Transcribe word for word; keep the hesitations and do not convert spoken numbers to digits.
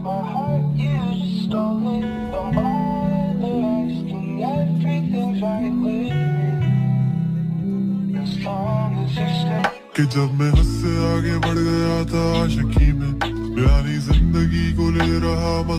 my heart, you just stole it. I'm everlasting, everything's right with me. As long as you stay. कि जब मैं हद से आगे बढ़ गया था आशिकी में, प्यारी जिंदगी को ले रहा